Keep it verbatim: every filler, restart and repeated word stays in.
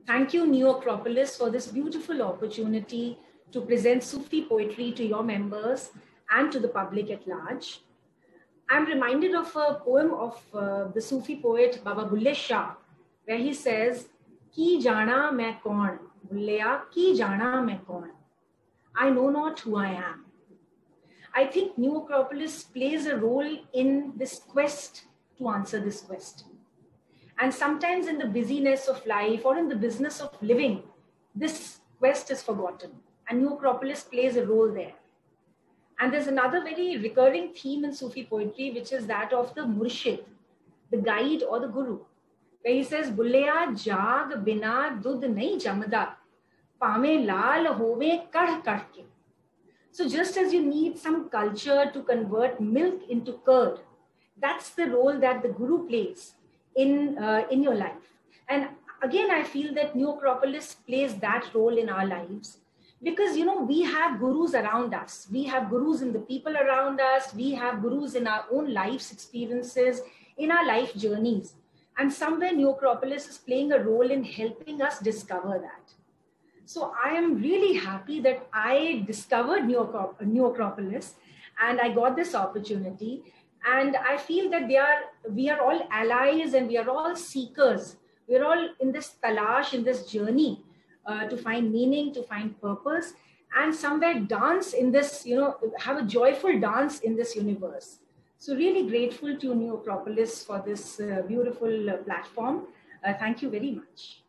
Thank you, New Acropolis, for this beautiful opportunity to present Sufi poetry to your members and to the public at large. I'm reminded of a poem of uh, the Sufi poet Baba Bulle Shah, where he says, Ki jana main kaun, Bulleya, ki jana main kaun. I know not who I am. I think New Acropolis plays a role in this quest to answer this question. And sometimes in the busyness of life or in the business of living, this quest is forgotten. And New Acropolis plays a role there. And there's another very recurring theme in Sufi poetry, which is that of the murshid, the guide or the guru, where he says, Bulleya jag bina dud nahi jamda, pame lal hove kadh kadh ke. So just as you need some culture to convert milk into curd, that's the role that the guru plays in, uh, in your life. And again, I feel that New Acropolis plays that role in our lives because, you know, we have gurus around us. We have gurus in the people around us. We have gurus in our own life's experiences, in our life journeys. And somewhere New Acropolis is playing a role in helping us discover that. So I am really happy that I discovered New, Acrop- New Acropolis and I got this opportunity. And I feel that they are, we are all allies and we are all seekers. We're all in this talash, in this journey uh, to find meaning, to find purpose, and somewhere dance in this, you know, have a joyful dance in this universe. So really grateful to New Acropolis for this uh, beautiful uh, platform. Uh, thank you very much.